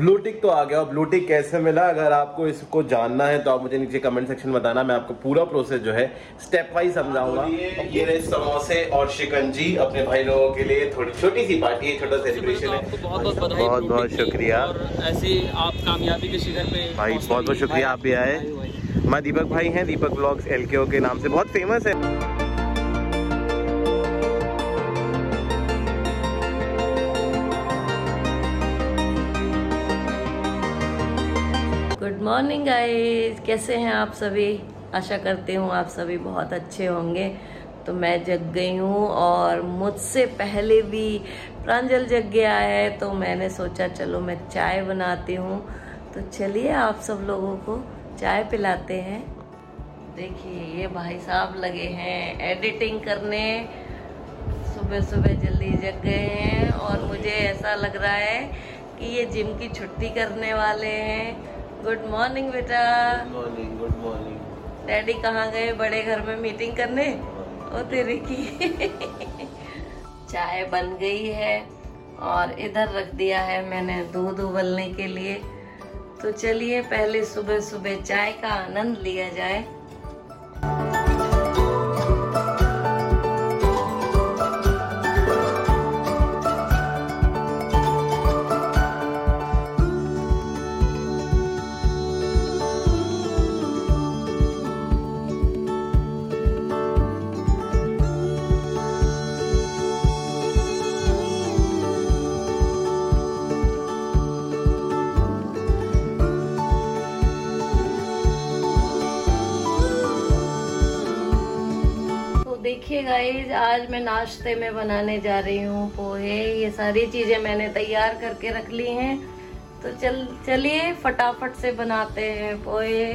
Blue tick तो आ गया। और ब्लू टिक कैसे मिला, अगर आपको इसको जानना है तो आप मुझे नीचे कमेंट सेक्शन में बताना। मैं आपको पूरा प्रोसेस जो है स्टेप वाइज समझाऊंगा। ये रहे समोसे और शिकंजी अपने भाई लोगों के लिए। थोड़ी छोटी सी पार्टी है, छोटा सेलिब्रेशन है। बहुत बहुत शुक्रिया। और ऐसे आप कामयाबी के शिखर पे भाई, बहुत बहुत शुक्रिया आप भी आए। मैं दीपक भाई हैं, दीपक ब्लॉग्स LKO के नाम से बहुत फेमस है। गुड मॉर्निंग गाइस, कैसे हैं आप सभी। आशा करती हूँ आप सभी बहुत अच्छे होंगे। तो मैं जग गई हूँ और मुझसे पहले भी प्रांजल जग गया है, तो मैंने सोचा चलो मैं चाय बनाती हूँ। तो चलिए आप सब लोगों को चाय पिलाते हैं। देखिए ये भाई साहब लगे हैं एडिटिंग करने। सुबह सुबह जल्दी जग गए हैं और मुझे ऐसा लग रहा है कि ये जिम की छुट्टी करने वाले हैं। गुड मॉर्निंग बेटा। Morning, good morning. डैडी कहाँ गए, बड़े घर में मीटिंग करने। ओ तेरी की चाय बन गई है और इधर रख दिया है मैंने दूध उबलने के लिए। तो चलिए पहले सुबह सुबह चाय का आनंद लिया जाए। देखिए गाइज, आज मैं नाश्ते में बनाने जा रही हूँ पोहे। ये सारी चीजें मैंने तैयार करके रख ली हैं। तो चलिए फटाफट से बनाते हैं पोहे।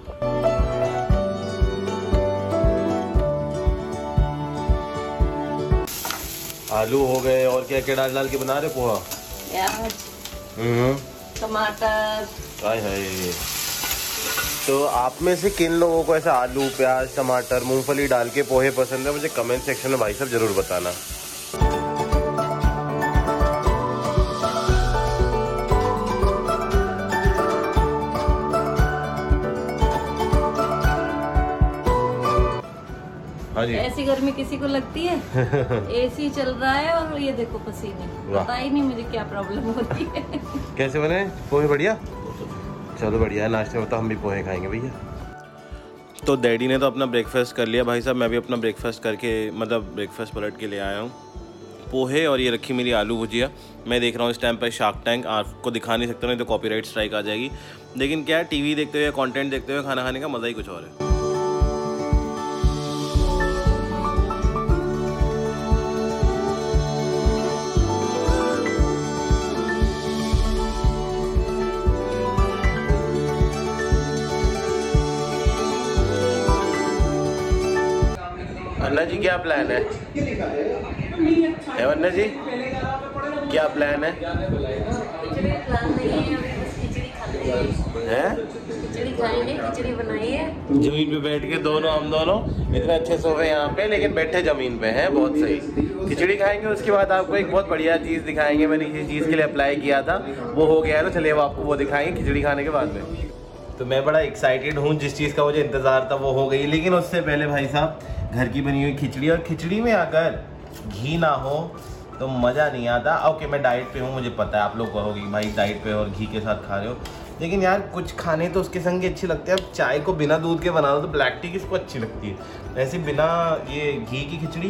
आलू हो गए और क्या क्या डाल डाल के बना रहे पोहा। प्याज, टमाटर। हाय हाय। तो आप में से किन लोगों को ऐसा आलू, प्याज, टमाटर, मूंगफली डाल के पोहे पसंद है, मुझे कमेंट सेक्शन में भाई साहब जरूर बताना। हाँ जी। ऐसी गर्मी किसी को लगती है। AC चल रहा है और ये देखो पसीने। पता ही नहीं मुझे क्या प्रॉब्लम होती है। कैसे बने पोहे? बढ़िया, चलो बढ़िया है। नाश्ते में तो हम भी पोहे खाएंगे भैया। तो डैडी ने तो अपना ब्रेकफास्ट कर लिया भाई साहब, मैं भी अपना ब्रेकफास्ट करके मतलब ब्रेकफास्ट पलट के ले आया हूँ। पोहे और ये रखी मेरी आलू भुजिया। मैं देख रहा हूँ इस टाइम पर शार्क टैंक, आपको दिखा नहीं सकता नहीं तो कॉपीराइट स्ट्राइक आ जाएगी। लेकिन क्या है, टीवी देखते हुए, कंटेंट देखते हुए खाना खाने का मज़ा ही कुछ और है। अन्ना जी क्या प्लान है? अन्ना जी क्या प्लान है? खिचड़ी खाएंगे, खिचड़ी बनाई है। जमीन पे बैठ के दोनों, हम दोनों इतने अच्छे सोफे यहाँ पे, लेकिन बैठे जमीन पे हैं। बहुत सही। खिचड़ी खाएंगे, उसके बाद आपको एक बहुत बढ़िया चीज़ दिखाएंगे। मैंने इसी चीज़ के लिए अप्लाई किया था, वो हो गया है। तो चलिए अब आपको वो दिखाएंगे खिचड़ी खाने के बाद में। तो मैं बड़ा एक्साइटेड हूँ, जिस चीज़ का मुझे इंतज़ार था वो हो गई। लेकिन उससे पहले भाई साहब घर की बनी हुई खिचड़ी, और खिचड़ी में अगर घी ना हो तो मज़ा नहीं आता। ओके मैं डाइट पे हूँ, मुझे पता है। आप लोग कहोगे भाई डाइट पे और घी के साथ खा रहे हो, लेकिन यार कुछ खाने तो उसके संग अच्छे लगते हैं। अब चाय को बिना दूध के बना दो तो ब्लैक टी किसको अच्छी लगती है। ऐसे बिना ये घी की खिचड़ी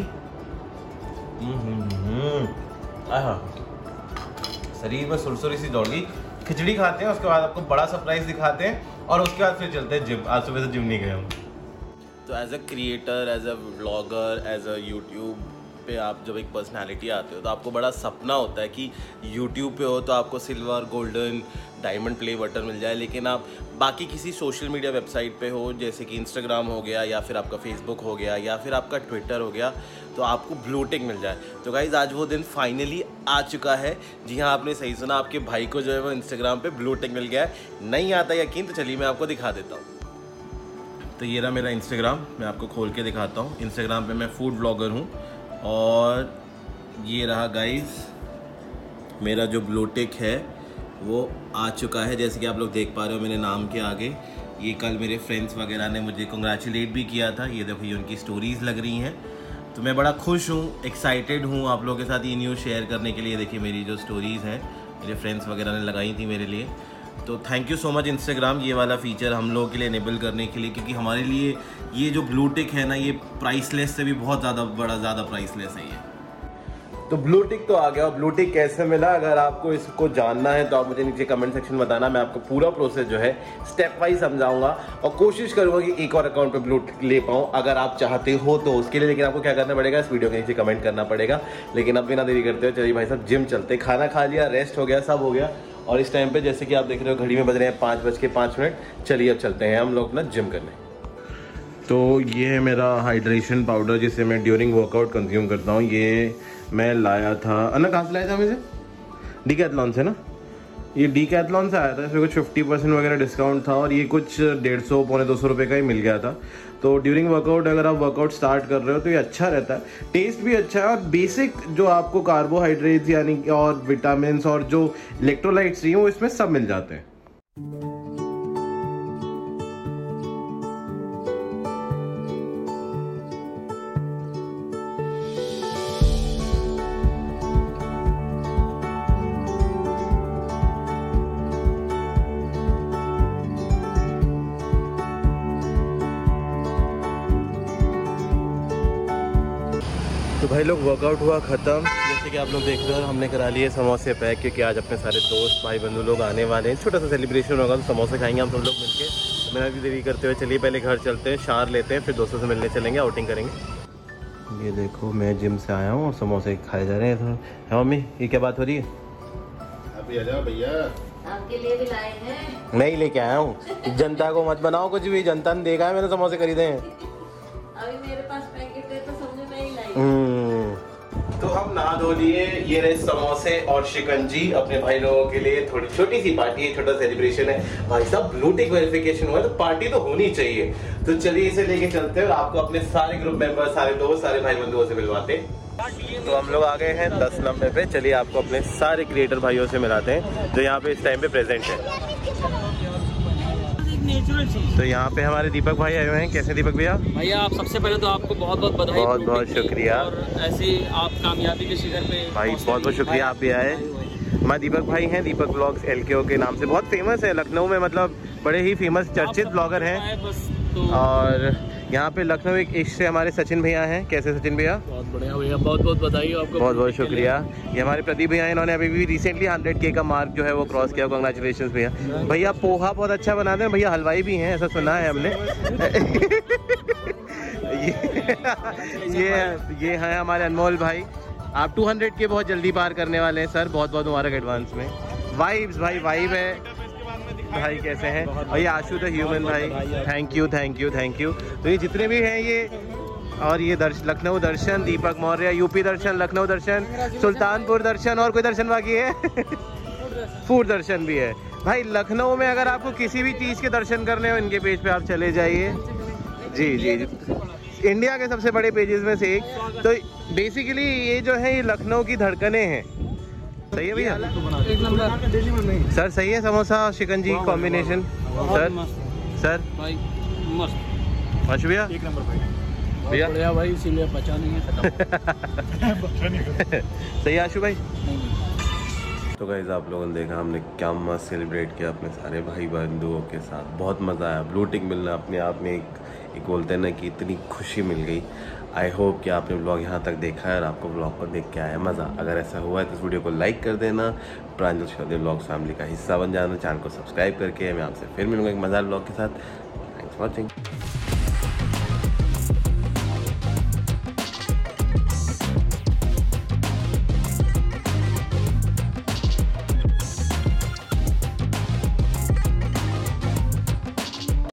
शरीर में सुरसुरी सी दौड़ गई। खिचड़ी खाते हैं, उसके बाद आपको बड़ा सरप्राइज दिखाते हैं और उसके बाद फिर चलते हैं जिम। आज सुबह से जिम नहीं गए हम। तो as a creator, as a vlogger, as a YouTube पे आप जब एक पर्सनालिटी आते हो तो आपको बड़ा सपना होता है कि यूट्यूब पे हो तो आपको silver, golden, diamond play button मिल जाए। लेकिन आप बाकी किसी सोशल मीडिया वेबसाइट पे हो, जैसे कि इंस्टाग्राम हो गया, या फिर आपका फेसबुक हो गया, या फिर आपका ट्विटर हो गया, तो आपको ब्लू टिक मिल जाए। तो गाइज़ आज वो दिन फाइनली आ चुका है। जी हाँ, आपने सही सुना, आपके भाई को जो है वो इंस्टाग्राम पे ब्लू टिक मिल गया है। नहीं आता यकीन? तो चलिए मैं आपको दिखा देता हूँ। तो ये रहा मेरा इंस्टाग्राम, मैं आपको खोल के दिखाता हूँ। इंस्टाग्राम पे मैं फूड ब्लॉगर हूँ और ये रहा गाइज़ मेरा जो ब्लू टिक है वो आ चुका है। जैसे कि आप लोग देख पा रहे हो मेरे नाम के आगे, ये कल मेरे फ्रेंड्स वगैरह ने मुझे कंग्रेचुलेट भी किया था। ये देखो, ये उनकी स्टोरीज़ लग रही हैं। तो मैं बड़ा खुश हूँ, एक्साइटेड हूँ आप लोगों के साथ ये न्यूज़ शेयर करने के लिए। देखिए मेरी जो स्टोरीज़ हैं मेरे फ्रेंड्स वगैरह ने लगाई थी मेरे लिए। तो thank you so much Instagram, ये वाला फ़ीचर हम लोगों के लिए इनेबल करने के लिए, क्योंकि हमारे लिए ये जो ब्लू टिक है ना, ये प्राइसलेस से भी बहुत ज़्यादा प्राइसलेस है ये। तो ब्लू टिक तो आ गया। ब्लू टिक कैसे मिला, अगर आपको इसको जानना है तो आप मुझे नीचे कमेंट सेक्शन में बताना। मैं आपको पूरा प्रोसेस जो है स्टेप वाइज समझाऊंगा और कोशिश करूंगा कि एक और अकाउंट पे ब्लू टिक ले पाऊँ अगर आप चाहते हो तो उसके लिए। लेकिन आपको क्या करना पड़ेगा, इस वीडियो के नीचे कमेंट करना पड़ेगा। लेकिन अब बिना देरी करते हुए चलिए भाई साहब जिम चलते। खाना खा लिया, रेस्ट हो गया, सब हो गया, और इस टाइम पे जैसे कि आप देख रहे हो घड़ी में बज रहे हैं 5:05। चलिए अब चलते हैं हम लोग अपना जिम करने। तो ये है मेरा हाइड्रेशन पाउडर जिसे मैं ड्यूरिंग वर्कआउट कंज्यूम करता हूँ। ये मैं लाया था, अन्ना कहाँ से लाया था मुझे? डीकैथलॉन से ना। ये डीकैथलॉन से आया था, इसमें कुछ 50% वगैरह डिस्काउंट था और ये कुछ 150 पौने 200 रुपये का ही मिल गया था। तो ड्यूरिंग वर्कआउट अगर आप वर्कआउट स्टार्ट कर रहे हो तो ये अच्छा रहता है, टेस्ट भी अच्छा है, और बेसिक जो आपको कार्बोहाइड्रेट्स यानी और विटामिन और जो इलेक्ट्रोलाइट्स चाहिए वो इसमें सब मिल जाते हैं। तो भाई लोग वर्कआउट हुआ ख़त्म। जैसे कि आप लोग देख रहे हो हमने करा लिए समोसे पैक, क्योंकि आज अपने सारे दोस्त भाई बंधु लोग आने वाले हैं। छोटा सा सेलिब्रेशन होगा तो समोसे खाएंगे हम सब लोग मिलके। तो मेरा भी देरी करते हुए चलिए पहले घर चलते हैं, शार लेते हैं, फिर दोस्तों से मिलने चलेंगे, आउटिंग करेंगे। ये देखो मैं जिम से आया हूँ और समोसे खाए जा रहे हैं। हाँ मम्मी, ये क्या बात हो रही है? अभी आ जाओ भैया, आपके लिए भी लाए हैं। मैं ही लेके आया हूँ, जनता को मत बनाओ कुछ भी, जनता ने देखा है मैंने समोसे खरीदे हैं। अभी मेरे पास पैकेट है तो समझो मैं ही लाई। तो हम नहा धो लिए, ये रहे समोसे और शिकंजी अपने भाई लोगों के लिए। थोड़ी छोटी सी पार्टी है, छोटा सेलिब्रेशन है। भाई साहब ब्लू टिक वेरिफिकेशन हुआ है तो पार्टी तो होनी चाहिए। तो चलिए इसे लेके चलते हैं और आपको अपने सारे ग्रुप मेंबर, सारे दोस्त, सारे भाई बंधुओं से मिलवाते। तो हम लोग आ गए हैं 10 नंबर पे। चलिए आपको अपने सारे क्रिएटर भाइयों से मिलाते हैं जो यहाँ पे इस टाइम पे प्रेजेंट है। तो यहाँ पे हमारे दीपक भाई आए हुए हैं। कैसे दीपक भैया? भैया आप सबसे पहले तो आपको बहुत बहुत बधाई, बहुत बहुत शुक्रिया। और ऐसी आप कामयाबी के शिखर पे भाई बहुत बहुत शुक्रिया, आप भी आए। हमारे दीपक भाई हैं, दीपक ब्लॉग्स LKO के नाम से बहुत फेमस है लखनऊ में, मतलब बड़े ही फेमस चर्चित ब्लॉगर हैं। और यहाँ पे लखनऊ एक इश्क से हमारे सचिन भैया हैं। कैसे सचिन भैया? बहुत बढ़िया भैया, बहुत बहुत बधाई आपको, बहुत बहुत शुक्रिया। ये हमारे प्रदीप भैया, इन्होंने अभी भी रिसेंटली 100K का मार्क जो है वो क्रॉस किया। कांग्रेचुलेशंस भैया। भैया पोहा बहुत अच्छा बनाते हैं, भैया हलवाई भी हैं, ऐसा सुना है हमने। ये है हमारे अनमोल भाई। आप 200K बहुत जल्दी पार करने वाले हैं सर, बहुत बहुत मुबारक एडवांस में। वाइब्स भाई, वाइब है भाई। कैसे हैं? और ये आशु द ह्यूमन भाई, thank you thank you thank you. तो ये जितने भी हैं ये, और ये लखनऊ दर्शन, दीपक मौर्य, यूपी दर्शन, लखनऊ दर्शन, सुल्तानपुर दर्शन, और कोई दर्शन बाकी है? फूड दर्शन भी है भाई। लखनऊ में अगर आपको किसी भी चीज़ के दर्शन करने हो इनके पेज पे आप चले जाइए। जी जी, इंडिया के सबसे बड़े पेजेस में से एक। तो बेसिकली ये जो है ये लखनऊ की धड़कनें हैं। सही है भैया? एक नंबर सर सही है समोसा शिकंजी कॉम्बिनेशन? सर भाई मस्त। अच्छा भैया, एक नंबर भाई, भैया बढ़िया भाई, इसीलिए बचा नहीं है। सही है आशु भाई। तो गाइस आप लोगों ने देखा हमने क्या मस्त सेलिब्रेट किया अपने सारे भाई बंधुओं के साथ। बहुत मज़ा आया। ब्लू टिक मिलना अपने आप में एक बोलते हैं ना कि इतनी खुशी मिल गई। आई होप कि आपने ब्लॉग यहाँ तक देखा है और आपको ब्लॉग को देख के आया मज़ा। अगर ऐसा हुआ है तो इस वीडियो को लाइक कर देना, प्रांजल चौधरी ब्लॉग फैमिली का हिस्सा बन जाना, चैनल को सब्सक्राइब करके। मैं आपसे फिर मिलूंगा एक मज़ेदार ब्लॉग के साथ। Thanks for watching.